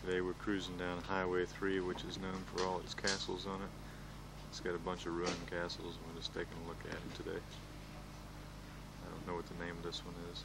Today we're cruising down Highway 3, which is known for all its castles on it. It's got a bunch of ruined castles, and we're just taking a look at it today. I don't know what the name of this one is.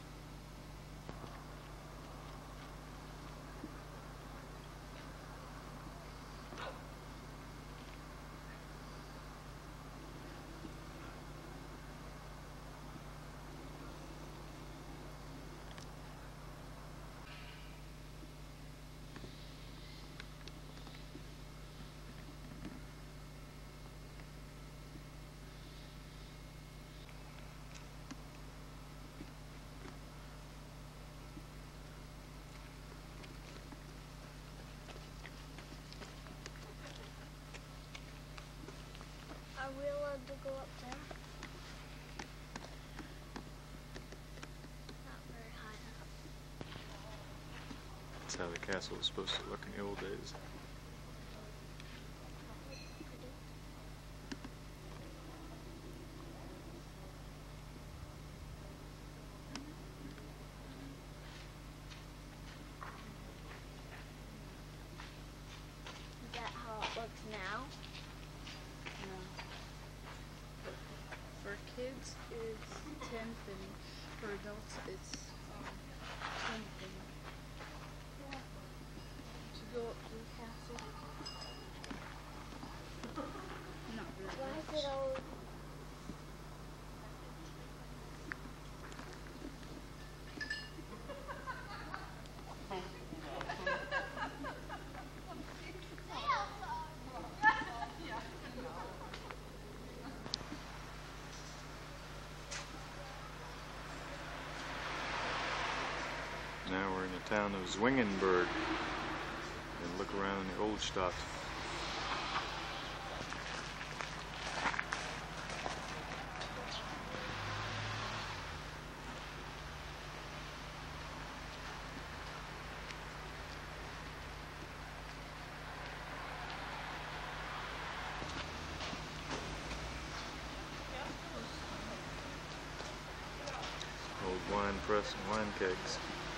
Are we allowed to go up there? Not very high up. That's how the castle was supposed to look in the old days. Is that how it looks now? For kids, it's 10 pennies. For adults, it's 10 pennies. To go up to the castle. Not really. Why is it all... Now we're in the town of Zwingenberg and look around the old Stadt. Old wine press and wine kegs.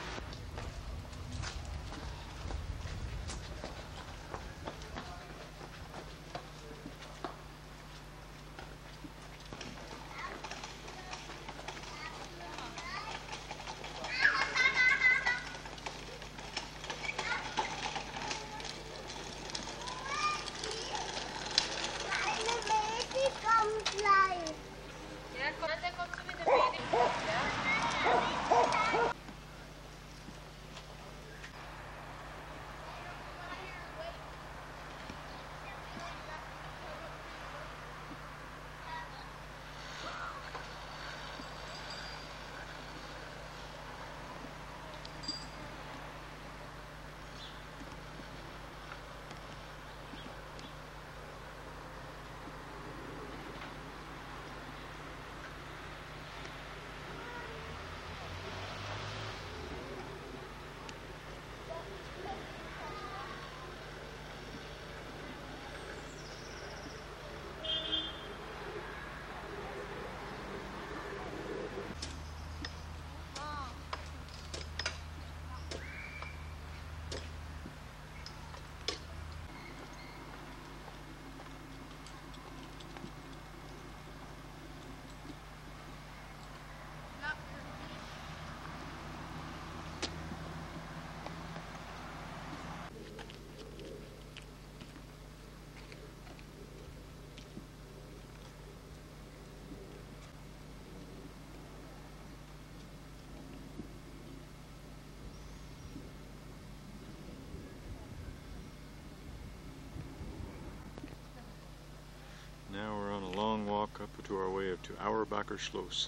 Now we're on a long walk up to our way up to Auerbacher Schloss.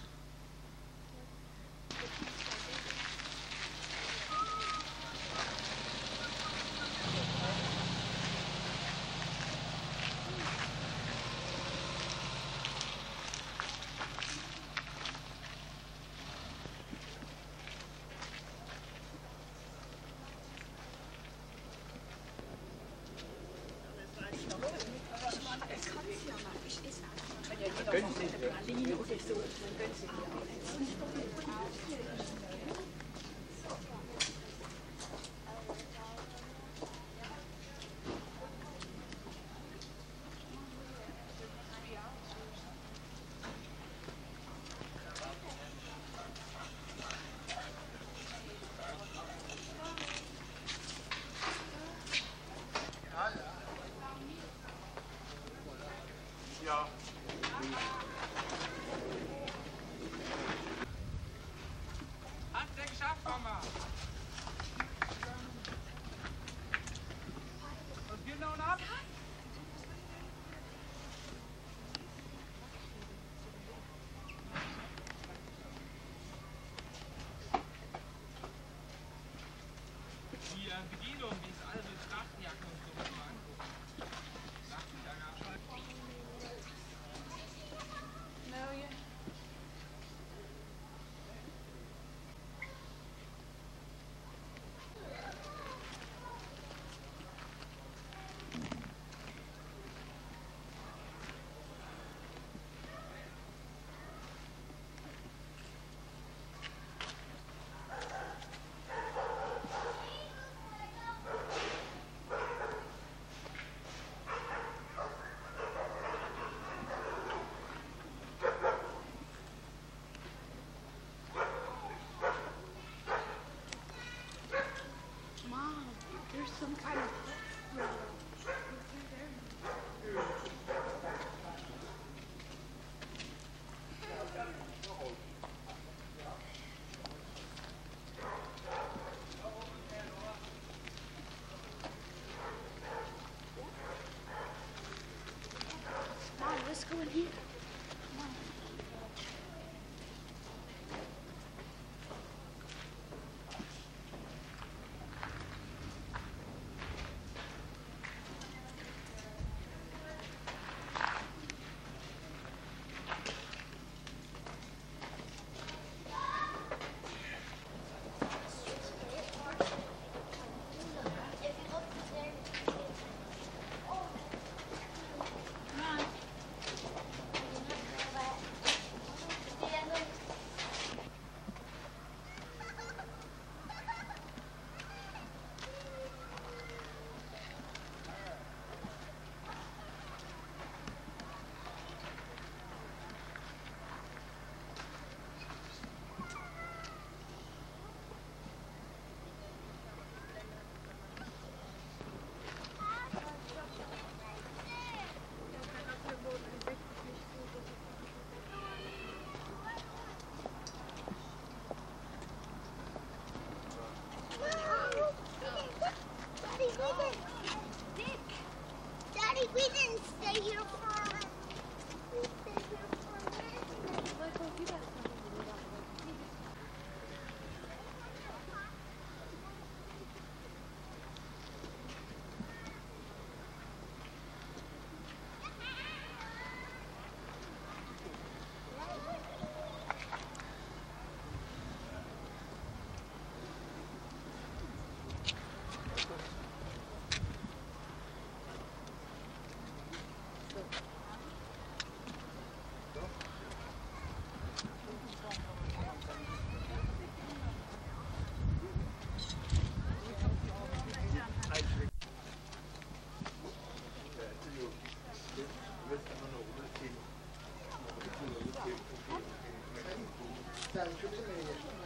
Sounds good to me.